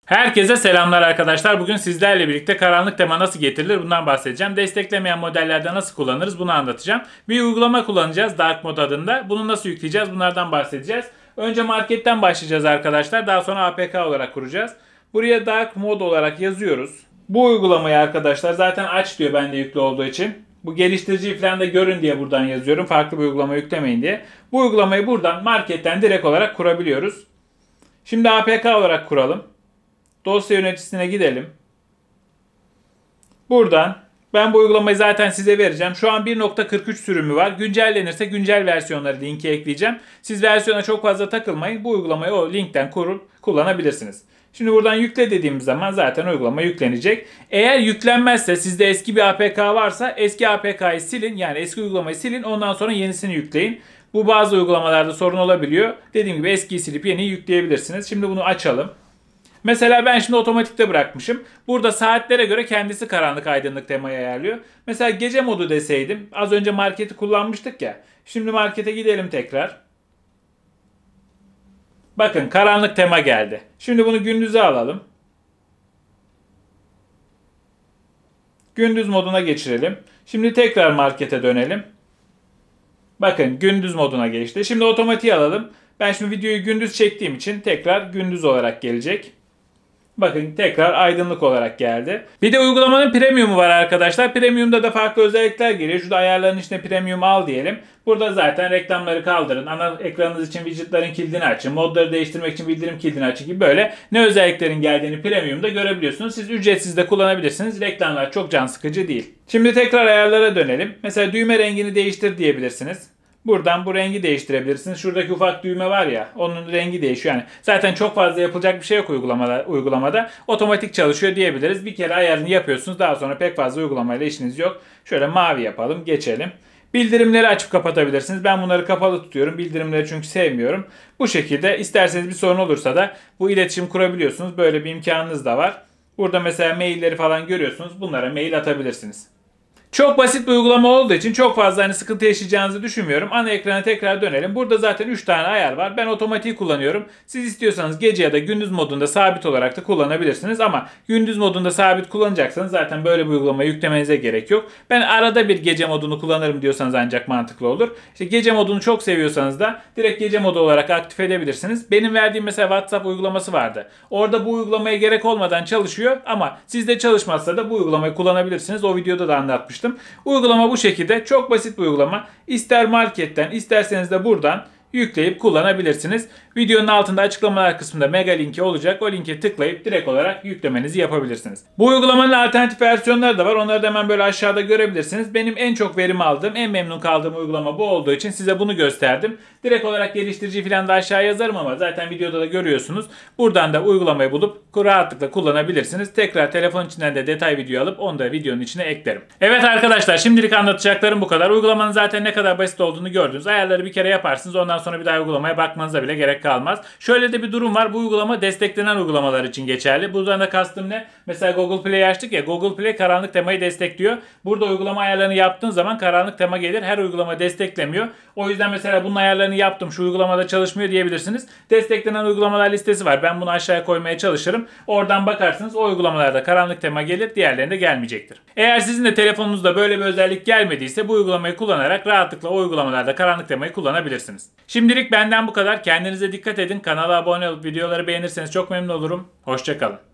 Herkese selamlar arkadaşlar. Bugün sizlerle birlikte karanlık tema nasıl getirilir bundan bahsedeceğim. Desteklemeyen modellerde nasıl kullanırız bunu anlatacağım. Bir uygulama kullanacağız Dark Mode adında. Bunu nasıl yükleyeceğiz bunlardan bahsedeceğiz. Önce marketten başlayacağız arkadaşlar. Daha sonra APK olarak kuracağız. Buraya Dark Mode olarak yazıyoruz. Bu uygulamayı arkadaşlar zaten aç diyor bende yüklü olduğu için. Bu geliştiriciyi falan da görün diye buradan yazıyorum. Farklı bir uygulama yüklemeyin diye. Bu uygulamayı buradan marketten direkt olarak kurabiliyoruz. Şimdi APK olarak kuralım. Dosya yöneticisine gidelim. Buradan ben bu uygulamayı zaten size vereceğim. Şu an 1.43 sürümü var. Güncellenirse güncel versiyonları linki ekleyeceğim. Siz versiyona çok fazla takılmayın. Bu uygulamayı o linkten kurup kullanabilirsiniz. Şimdi buradan yükle dediğimiz zaman zaten uygulama yüklenecek. Eğer yüklenmezse sizde eski bir APK varsa eski APK'yı silin. Yani eski uygulamayı silin. Ondan sonra yenisini yükleyin. Bu bazı uygulamalarda sorun olabiliyor. Dediğim gibi eskiyi silip yeniyi yükleyebilirsiniz. Şimdi bunu açalım. Mesela ben şimdi otomatikte bırakmışım. Burada saatlere göre kendisi karanlık aydınlık temayı ayarlıyor. Mesela gece modu deseydim. Az önce marketi kullanmıştık ya. Şimdi markete gidelim tekrar. Bakın karanlık tema geldi. Şimdi bunu gündüze alalım. Gündüz moduna geçirelim. Şimdi tekrar markete dönelim. Bakın gündüz moduna geçti. Şimdi otomatiği alalım. Ben şimdi videoyu gündüz çektiğim için tekrar gündüz olarak gelecek. Bakın tekrar aydınlık olarak geldi. Bir de uygulamanın premium'u var arkadaşlar. Premium'da da farklı özellikler geliyor. Şurada ayarların içine premium al diyelim. Burada zaten reklamları kaldırın. Ana ekranınız için widgetların kilidini açın. Modları değiştirmek için bildirim kilidini açın gibi böyle ne özelliklerin geldiğini premium'da görebiliyorsunuz. Siz ücretsiz de kullanabilirsiniz. Reklamlar çok can sıkıcı değil. Şimdi tekrar ayarlara dönelim. Mesela düğme rengini değiştir diyebilirsiniz. Buradan bu rengi değiştirebilirsiniz. Şuradaki ufak düğme var ya, onun rengi değişiyor. Yani zaten çok fazla yapılacak bir şey yok uygulamada. Otomatik çalışıyor diyebiliriz. Bir kere ayarını yapıyorsunuz. Daha sonra pek fazla uygulamayla işiniz yok. Şöyle mavi yapalım, geçelim. Bildirimleri açıp kapatabilirsiniz. Ben bunları kapalı tutuyorum. Bildirimleri çünkü sevmiyorum. Bu şekilde isterseniz bir sorun olursa da bu iletişim kurabiliyorsunuz. Böyle bir imkanınız da var. Burada mesela mailleri falan görüyorsunuz. Bunlara mail atabilirsiniz. Çok basit bir uygulama olduğu için çok fazla sıkıntı yaşayacağınızı düşünmüyorum. Ana ekrana tekrar dönelim. Burada zaten 3 tane ayar var. Ben otomatiği kullanıyorum. Siz istiyorsanız gece ya da gündüz modunda sabit olarak da kullanabilirsiniz. Ama gündüz modunda sabit kullanacaksanız zaten böyle bir uygulamayı yüklemenize gerek yok. Ben arada bir gece modunu kullanırım diyorsanız ancak mantıklı olur. İşte gece modunu çok seviyorsanız da direkt gece modu olarak aktif edebilirsiniz. Benim verdiğim mesela WhatsApp uygulaması vardı. Orada bu uygulamaya gerek olmadan çalışıyor ama sizde çalışmazsa da bu uygulamayı kullanabilirsiniz. O videoda da anlatmıştım. Uygulama bu şekilde. Çok basit bir uygulama. İster marketten isterseniz de buradan yükleyip kullanabilirsiniz. Videonun altında açıklamalar kısmında mega linki olacak. O linke tıklayıp direkt olarak yüklemenizi yapabilirsiniz. Bu uygulamanın alternatif versiyonları da var. Onları da hemen böyle aşağıda görebilirsiniz. Benim en çok verim aldığım, en memnun kaldığım uygulama bu olduğu için size bunu gösterdim. Direkt olarak geliştirici falan da aşağı yazarım ama zaten videoda da görüyorsunuz. Buradan da uygulamayı bulup rahatlıkla kullanabilirsiniz. Tekrar telefon içinden de detay video alıp onu da videonun içine eklerim. Evet arkadaşlar, şimdilik anlatacaklarım bu kadar. Uygulamanın zaten ne kadar basit olduğunu gördünüz. Ayarları bir kere yaparsınız. Ondan sonra bir daha uygulamaya bakmanıza bile gerek kalmaz. Şöyle de bir durum var. Bu uygulama desteklenen uygulamalar için geçerli. Buradan da kastım ne? Mesela Google Play'i açtık ya. Google Play karanlık temayı destekliyor. Burada uygulama ayarlarını yaptığın zaman karanlık tema gelir. Her uygulama desteklemiyor. O yüzden mesela bunun ayarlarını yaptım. Şu uygulamada çalışmıyor diyebilirsiniz. Desteklenen uygulamalar listesi var. Ben bunu aşağıya koymaya çalışırım. Oradan bakarsınız. O uygulamalarda karanlık tema gelir. Diğerlerinde gelmeyecektir. Eğer sizin de telefonunuzda böyle bir özellik gelmediyse bu uygulamayı kullanarak rahatlıkla o uygulamalarda karanlık temayı kullanabilirsiniz. Şimdilik benden bu kadar. Kendinize dikkat edin. Kanala abone olup videoları beğenirseniz çok memnun olurum. Hoşça kalın.